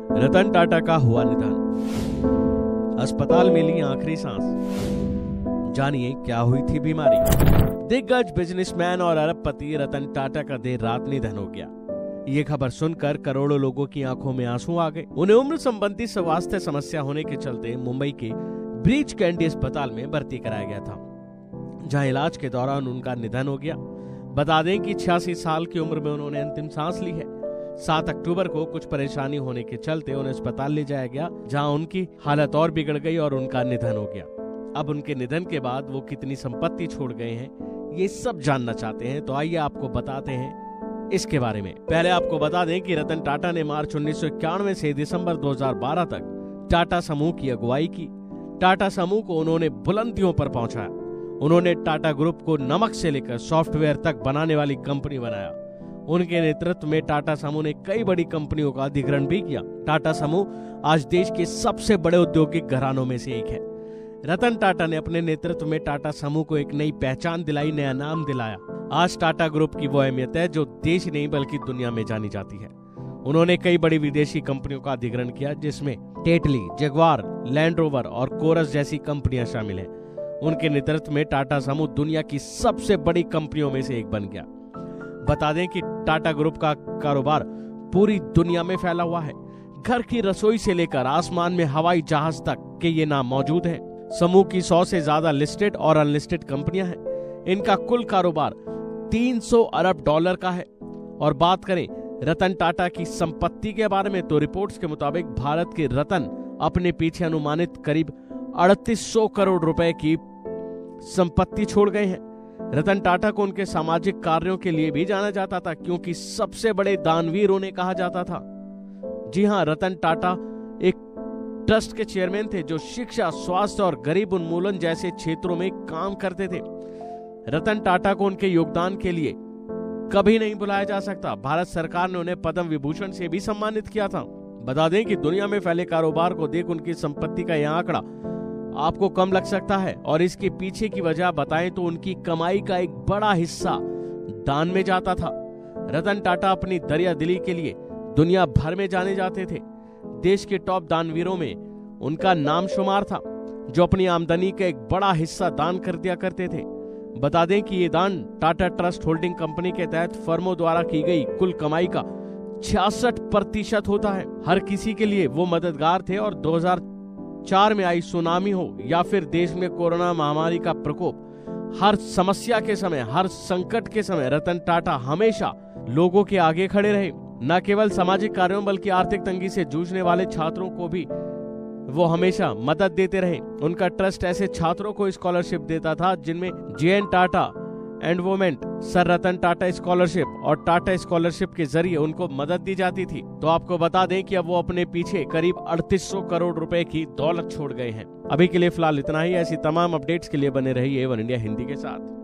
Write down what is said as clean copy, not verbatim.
रतन टाटा का हुआ निधन। अस्पताल में ली आखिरी सांस। जानिए क्या हुई थी बीमारी। दिग्गज बिजनेसमैन और अरबपति रतन टाटा का देर रात निधन हो गया। ये खबर सुनकर करोड़ों लोगों की आंखों में आंसू आ गए। उन्हें उम्र संबंधी स्वास्थ्य समस्या होने के चलते मुंबई के ब्रीच कैंडी अस्पताल में भर्ती कराया गया था, जहां इलाज के दौरान उनका निधन हो गया। बता दें कि 86 साल की उम्र में उन्होंने अंतिम सांस ली है। 7 अक्टूबर को कुछ परेशानी होने के चलते उन्हें अस्पताल ले जाया गया, जहां उनकी हालत और बिगड़ गई और उनका निधन हो गया। अब उनके निधन के बाद वो कितनी संपत्ति छोड़ गए हैं, ये सब जानना चाहते हैं, तो आइए आपको बताते हैं इसके बारे में। पहले आपको बता दें कि रतन टाटा ने मार्च 1991 से दिसंबर 2012 तक टाटा समूह की अगुवाई की। टाटा समूह को उन्होंने बुलंदियों पर पहुंचाया। उन्होंने टाटा ग्रुप को नमक से लेकर सॉफ्टवेयर तक बनाने वाली कंपनी बनाया। उनके नेतृत्व में टाटा समूह ने कई बड़ी कंपनियों का अधिग्रहण भी किया। टाटा समूह आज देश के सबसे बड़े औद्योगिक घरानों में से एक है। रतन टाटा ने अपने नेतृत्व में टाटा समूह को एक नई पहचान दिलाई, नया नाम दिलाया। आज टाटा ग्रुप की वो अहमियत है जो देश नहीं बल्कि दुनिया में जानी जाती है। उन्होंने कई बड़ी विदेशी कंपनियों का अधिग्रहण किया, जिसमें टेटली, जगुआर, लैंड रोवर और कोरस जैसी कंपनियां शामिल हैं। उनके नेतृत्व में टाटा समूह दुनिया की सबसे बड़ी कंपनियों में से एक बन गया। बता दें कि टाटा ग्रुप का कारोबार पूरी दुनिया में फैला हुआ है। घर की रसोई से लेकर आसमान में हवाई जहाज तक के ये नाम मौजूद हैं। समूह की 100 से ज्यादा लिस्टेड और अनलिस्टेड कंपनियां हैं। इनका कुल कारोबार 300 अरब डॉलर का है। और बात करें रतन टाटा की संपत्ति के बारे में, तो रिपोर्ट्स के मुताबिक भारत के रतन अपने पीछे अनुमानित करीब 3800 करोड़ रुपए की संपत्ति छोड़ गए हैं। रतन टाटा को उनके सामाजिक कार्यों के लिए भी जाना जाता था, क्योंकि सबसे बड़े दानवीर उन्हें कहा जाता था। जी हां, रतन टाटा एक ट्रस्ट के चेयरमैन थे जो शिक्षा, स्वास्थ्य और गरीब उन्मूलन जैसे क्षेत्रों में काम करते थे। रतन टाटा को उनके योगदान के लिए कभी नहीं भुलाया जा सकता। भारत सरकार ने उन्हें पद्म विभूषण से भी सम्मानित किया था। बता दें कि दुनिया में फैले कारोबार को देख उनकी संपत्ति का यह आंकड़ा आपको कम लग सकता है, और इसके पीछे की वजह बताएं तो उनकी कमाई का एक बड़ा हिस्सा दान में जाता था। रतन टाटा अपनी दरिया दिली के लिए दुनिया भर में जाने जाते थे। देश के टॉप दानवीरों में उनका नाम शुमार था, जो अपनी आमदनी का एक बड़ा हिस्सा दान कर दिया करते थे। बता दें कि ये दान टाटा ट्रस्ट होल्डिंग कंपनी के तहत फर्मों द्वारा की गई कुल कमाई का 66% होता है। हर किसी के लिए वो मददगार थे, और 2004 में आई सुनामी हो या फिर देश में कोरोना महामारी का प्रकोप, हर समस्या के समय, हर संकट के समय रतन टाटा हमेशा लोगों के आगे खड़े रहे। न केवल सामाजिक कार्यों बल्कि आर्थिक तंगी से जूझने वाले छात्रों को भी वो हमेशा मदद देते रहे। उनका ट्रस्ट ऐसे छात्रों को स्कॉलरशिप देता था जिनमें JN Tata endowment, sir Ratan Tata scholarship और टाटा स्कॉलरशिप के जरिए उनको मदद दी जाती थी। तो आपको बता दें कि अब वो अपने पीछे करीब 3800 करोड़ रुपए की दौलत छोड़ गए हैं। अभी के लिए फिलहाल इतना ही। ऐसी तमाम अपडेट्स के लिए बने रहिए A1 इंडिया हिंदी के साथ।